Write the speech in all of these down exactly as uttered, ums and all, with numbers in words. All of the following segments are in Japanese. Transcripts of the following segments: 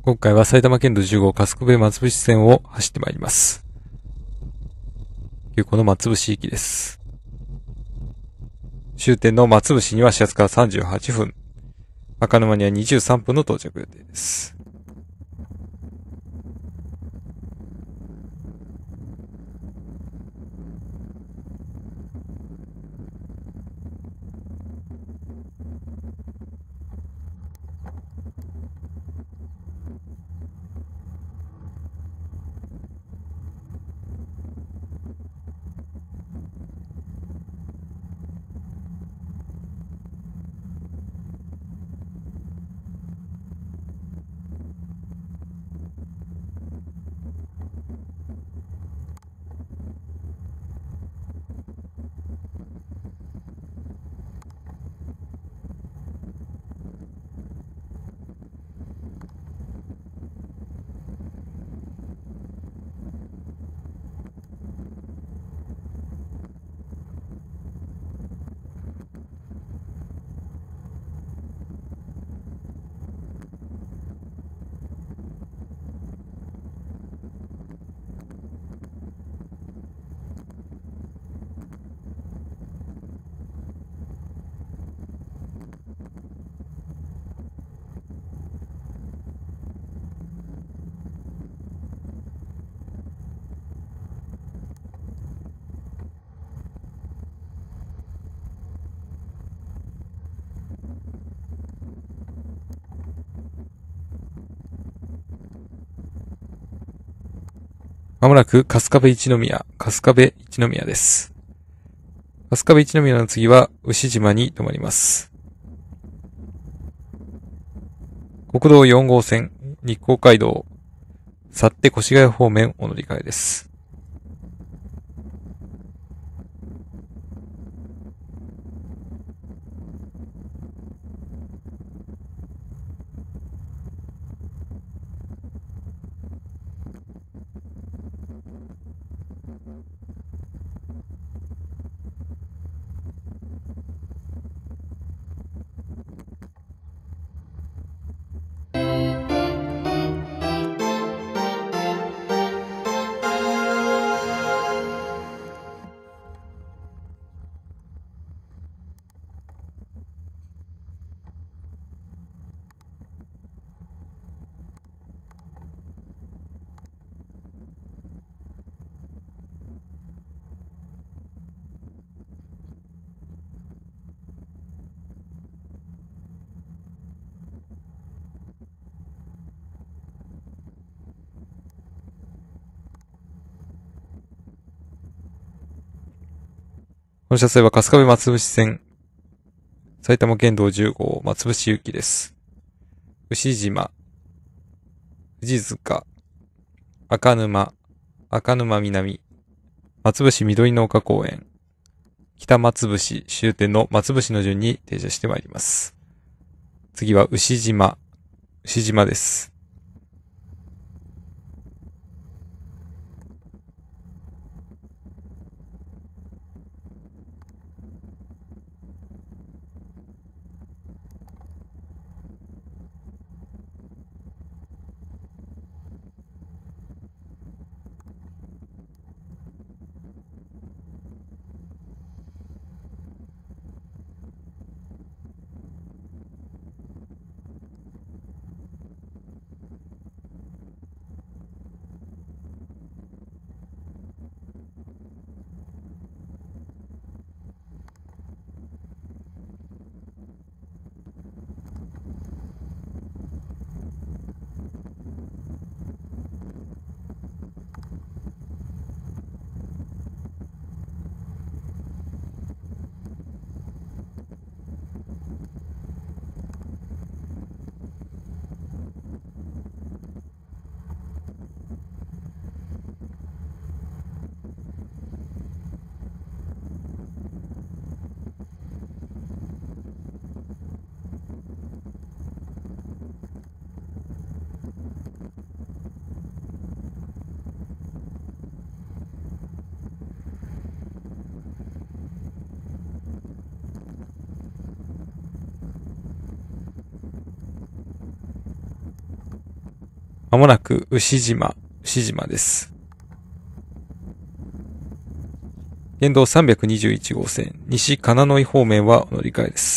今回は埼玉県道じゅうご春日部松伏線を走ってまいります。急行の松伏行きです。終点の松伏には始発からさんじゅうはっぷん。赤沼にはにじゅうさんぷんの到着予定です。まもなく春日部一宮、春日部一宮です。春日部一宮の次は牛島に停まります。国道よん号線、日光街道、去って越谷方面お乗り換えです。この車線は春日部松伏線、埼玉県道じゅう号松伏行きです。牛島、藤塚、赤沼、赤沼南、松伏緑農家公園、北松伏終点の松伏の順に停車してまいります。次は牛島、牛島です。 まもなく牛島、牛島です。県道さんびゃくにじゅういち号線、西金野井方面はお乗り換えです。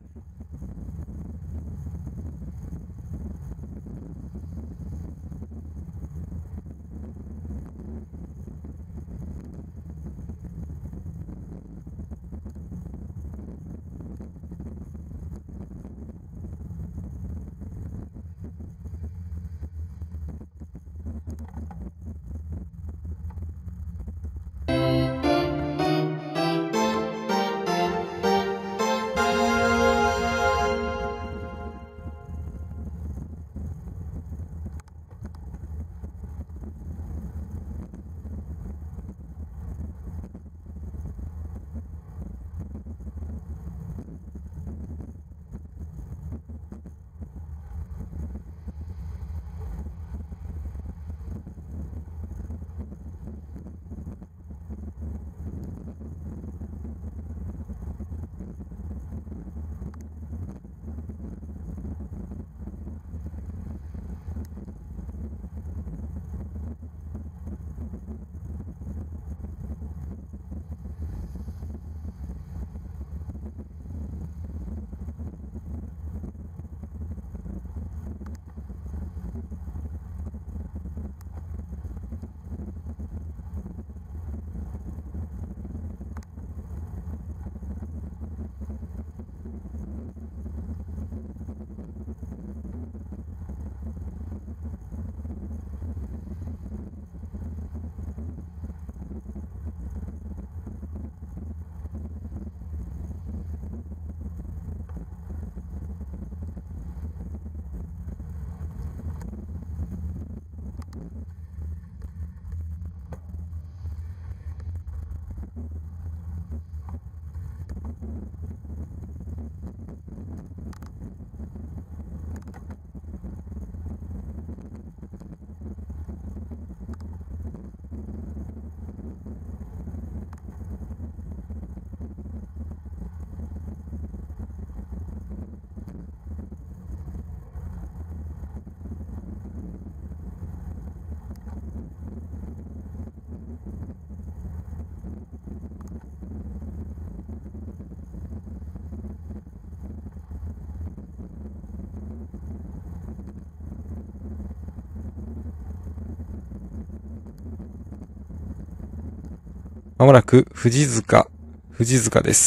まもなく富士塚、富士塚です。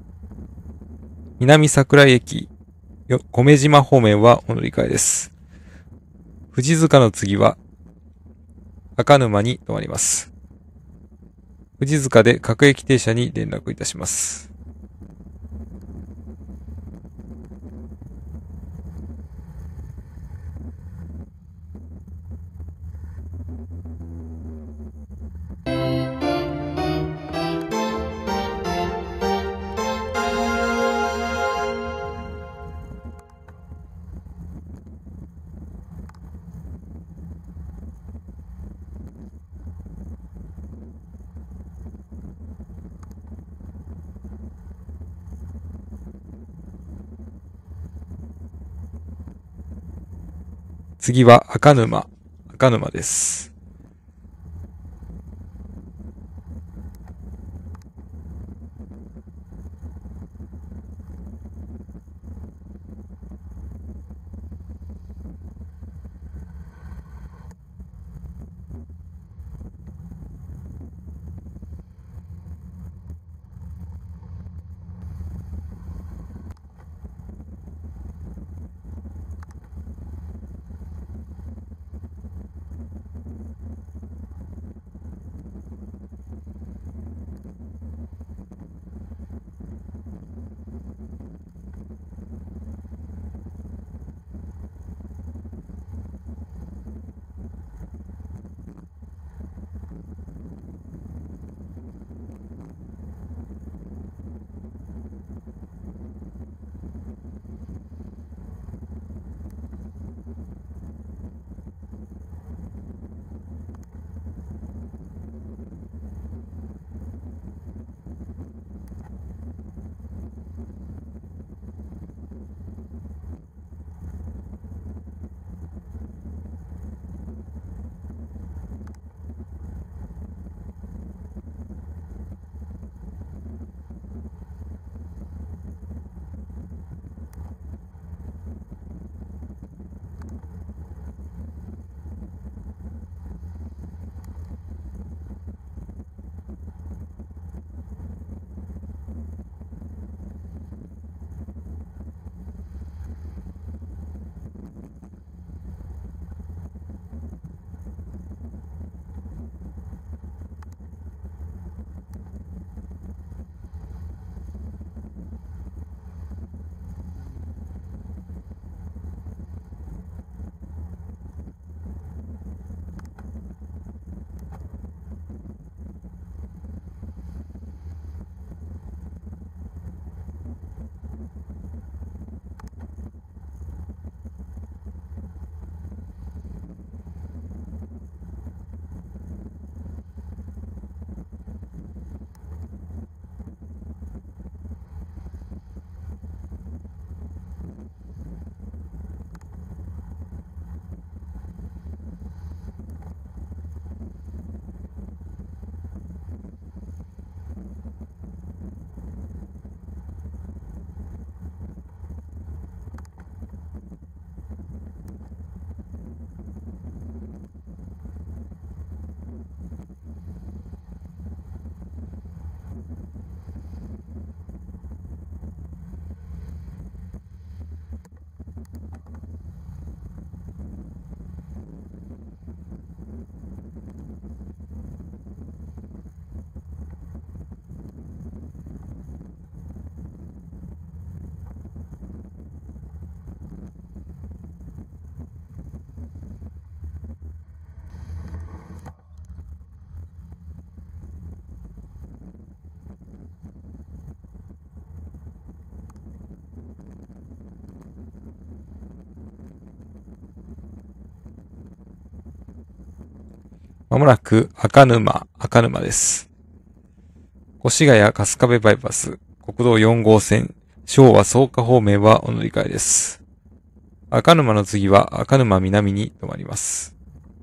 南桜井駅、米島方面はお乗り換えです。富士塚の次は赤沼に停まります。富士塚で各駅停車に連絡いたします。次は赤沼、赤沼です。 まもなく赤沼、赤沼です。越谷春日部バイパス、国道よん号線、昭和草加方面はお乗り換えです。赤沼の次は赤沼南に停まります。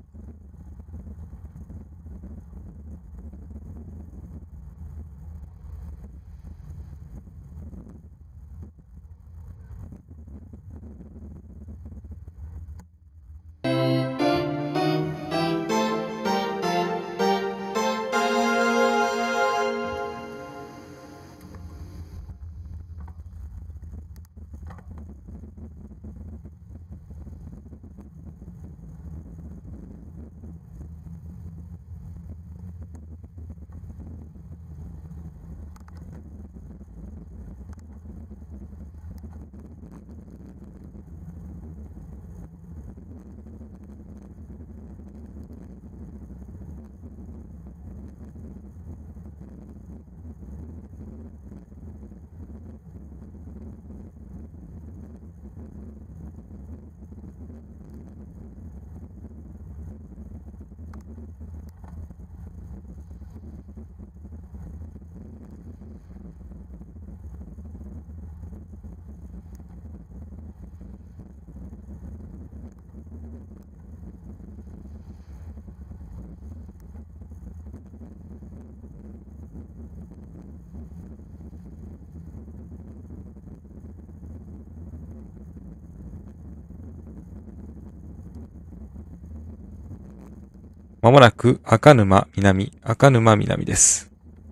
まもなく赤沼南、赤沼南です。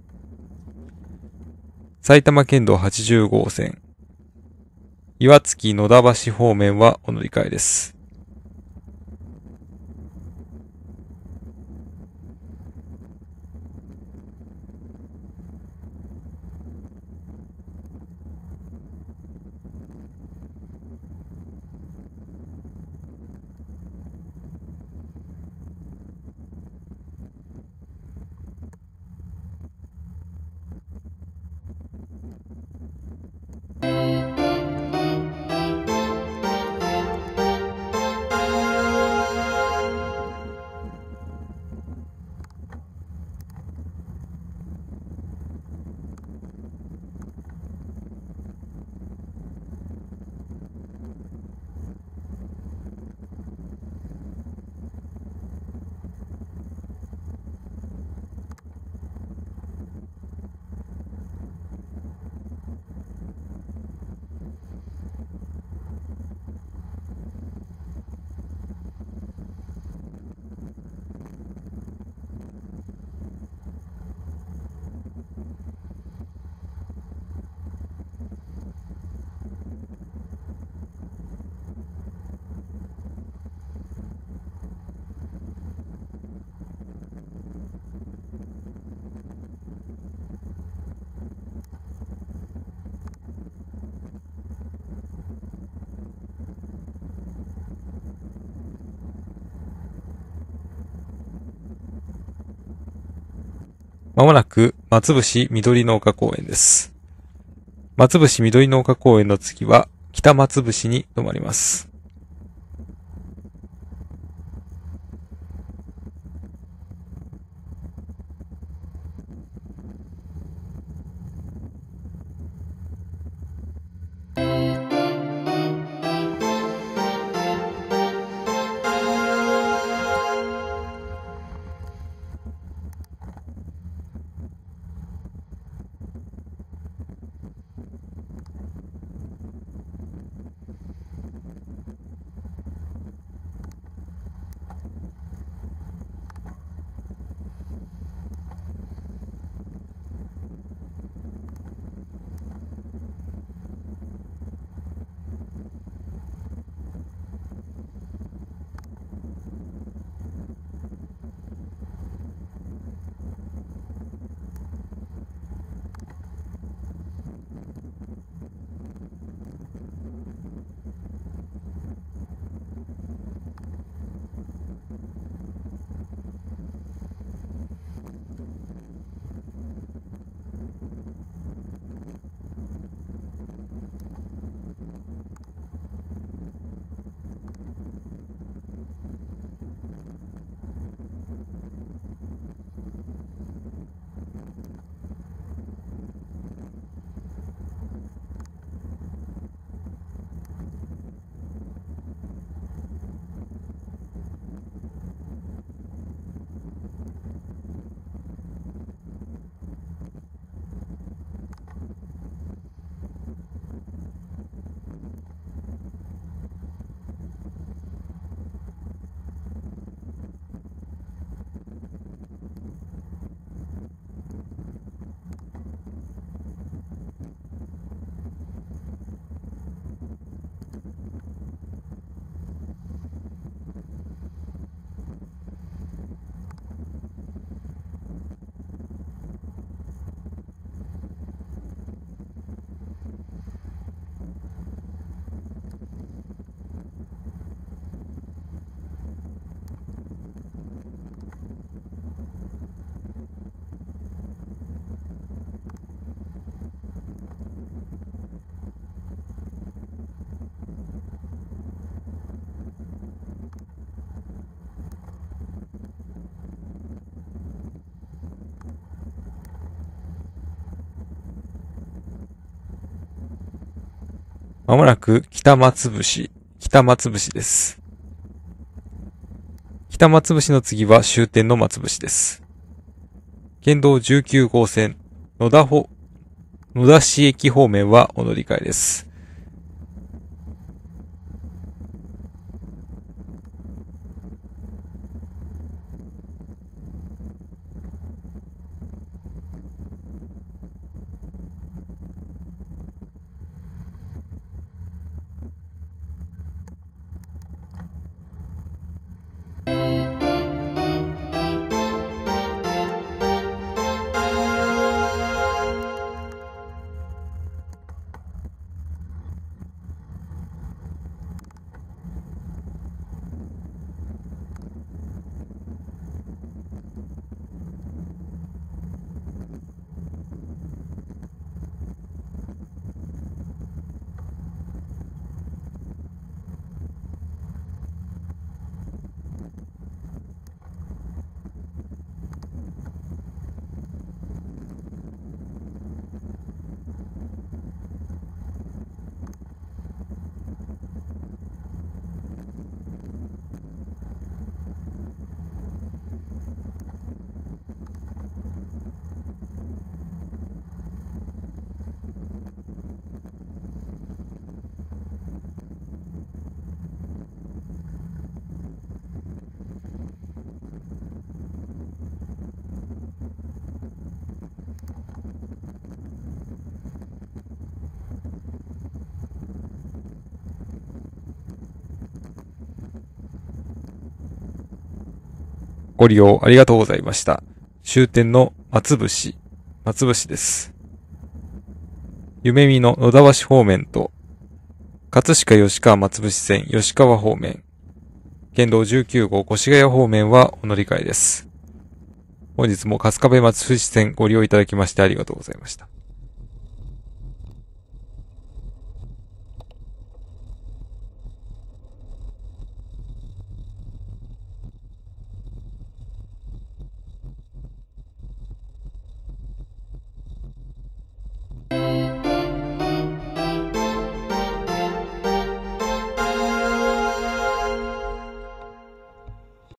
埼玉県道はちじゅう号線、岩槻野田橋方面はお乗り換えです。まもなく松伏緑農家公園です。松伏緑農家公園の次は北松伏に停まります。 まもなく北松伏、北松伏です。北松伏の次は終点の松伏です。県道じゅうきゅう号線、野田ほ、野田市駅方面はお乗り換えです。ご利用ありがとうございました。終点の松伏、松伏です。夢見の野田橋方面と、葛飾吉川松伏線吉川方面、県道じゅうきゅう号越谷方面はお乗り換えです。本日も春日部松伏線ご利用いただきましてありがとうございました。